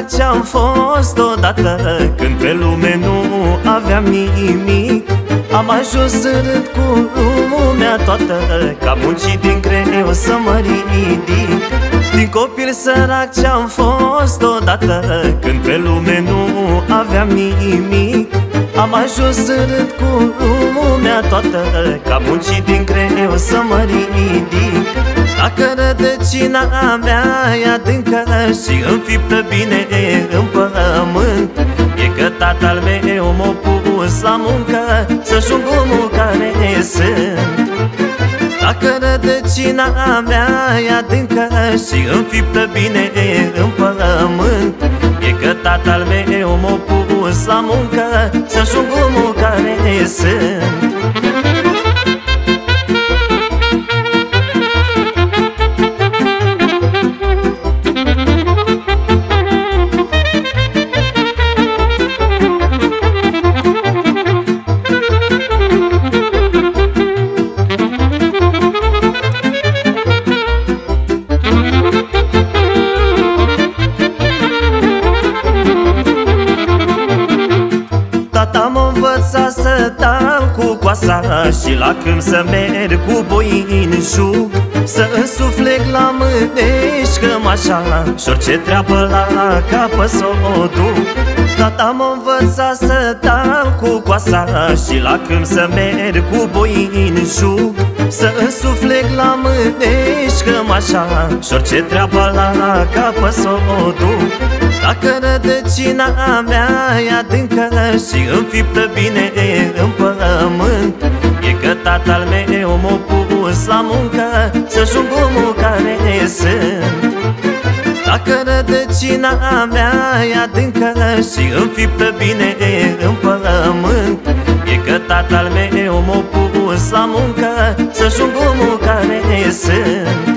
ce-am fost odată, când pe lume nu aveam nimic. Am ajuns în rând cu lumea toată, că am muncit din greu să mă ridic. Din copil sărac ce-am fost odată, când pe lume nu aveam nimic. Am ajuns în rând cu lumea toată, că am muncit din greu să mă ridic. Dacă rădăcina mea e adâncă și înfiptă bine în pământ, e că tatăl meu m-a pus la muncă să-și omul care sunt. Dacă rădăcina mea e adâncă și înfiptă bine în pământ, e că tatăl meu m-a pus la muncă să-și omul care sunt. Tata m-a învățat să dau cu coasa și la câmp să merg cu boi în jug, să însuflec la mânești cămașa și orice treabă la capă s-o duc. Tata m-a învățat să dau cu coasa și la câmp să merg cu boi în jug, să însuflec la mânești cămașa și orice treabă la capă s-o duc. Dacă rădăcina mea e adâncă și înfiptă bine în pământ, e că tatăl meu m-a pus la muncă să-și omul care sunt. Dacă rădăcina mea e adâncă și înfiptă bine în pământ, e că tatăl meu m-a pus la muncă să-și omul care sunt.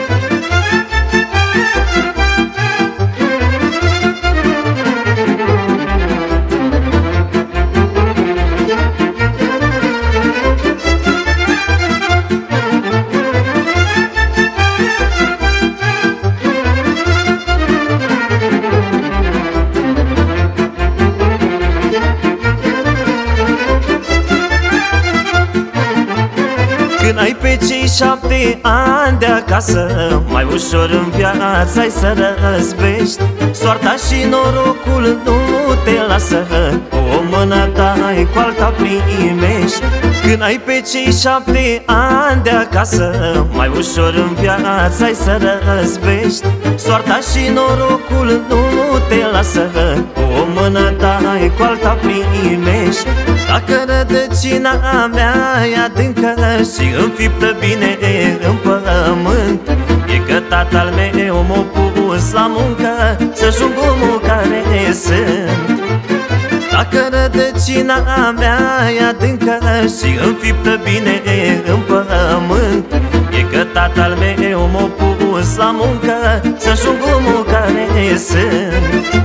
Când ai pe cei 7 ani de acasă, mai ușor în viață ai să răzbești. Soarta și norocul nu te lasă, cu o mână dai, cu alta primești. Când ai pe cei 7 ani de acasă, mai ușor în viață ai să răzbești. Soarta și norocul nu te lasă, cu o mână dai, cu alta primești. Dacă rădăcina mea e adâncă și înfiptă bine în pământ, e că tatăl meu m-a pus la muncă să-și omul care sunt. Dacă rădăcina mea e adâncă și înfiptă bine în pământ, e că tatăl meu m-a pus la muncă să-și omul care sunt.